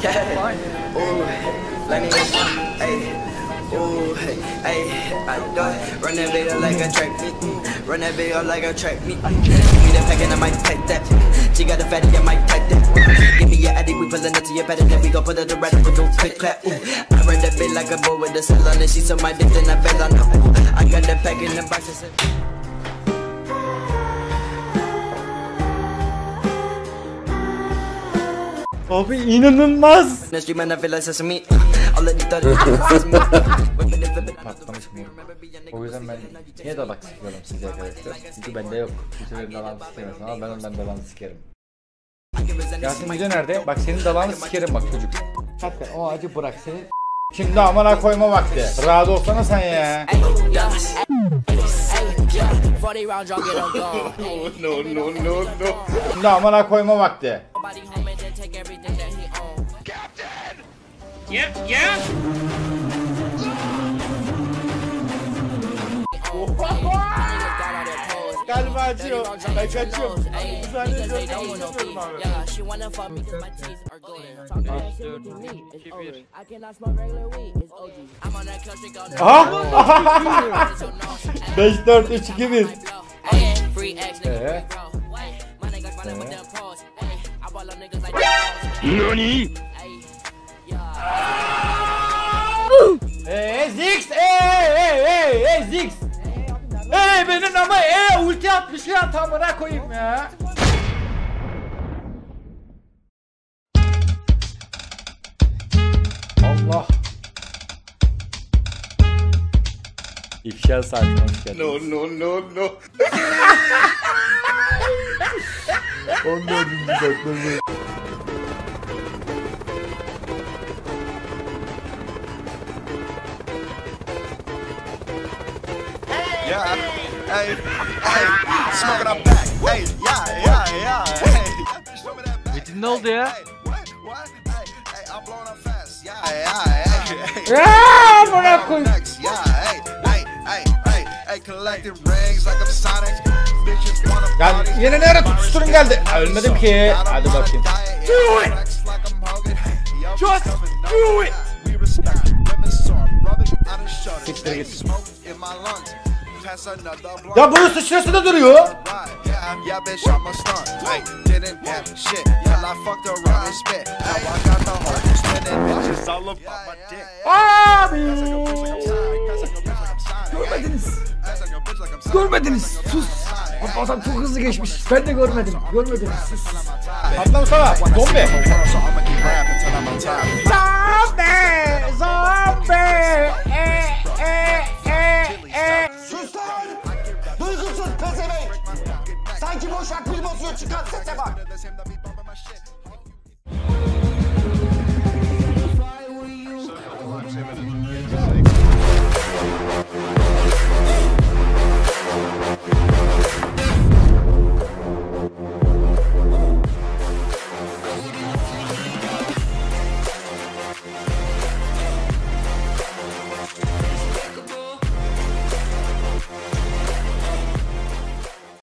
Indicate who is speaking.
Speaker 1: Run that video like a track meet. Run that video like a track meet. Give me that pack and I might take that. She got a fatty, I might take that. Give me your addy, we pullin' up to your pattern, then we gon' put it around with no click clap. I run that bit like a boy with a cell on it. She saw my dick, then I fell on her. I got that pack in the box.
Speaker 2: Abi inanılmaz. Patlamış mı? O yüzden ben niye dalak sıkıyorum size arkadaşlar? Çünkü bende yok. Kimse benim dalağımı sikemez ama ben ondan dalağını sikerim. Yasin Müce nerede? Bak senin dalağını sikerim bak çocuk. Hakikaten o acı bırak seni. Şimdi amına koyma vakti. Rahat olsana sen ya. No. Şimdi amına koyma vakti. Yeah. Galiba acıyor. Ben kaçıyorum. Bu sahneyi görmüyorum abi. Aha! 5, 4, 3, 2, 1. Nani? Zix! Zix! Benim ama ulti atmış ya, tamına koyayım ya. Allah. İfşa saatine hoş geldiniz. No. 14. dakika.
Speaker 3: Smoking up back. Hey, yeah. Hey.
Speaker 4: Metin ne oldu ya?
Speaker 3: I'm blowing up fast. Yeah.
Speaker 2: Bırak koy.
Speaker 3: Hey, collecting rings like I'm Sonic. Bitches wanna
Speaker 2: party. Gel yine nereye tutuşturun geldi. Ölmedim ki. Hadi bakayım. Do it. Just do it. Siktir git. Ya bunun sıçrası da duruyor. Abi. Görmediniz. Sus. Adam çok hızlı geçmiş. Ben de görmedim. Sus. Atlam sana. Zombi.
Speaker 3: Sus lan! Duygusuz pezevenk! Sanki boşak pil bozuyor, çıkan sese bak!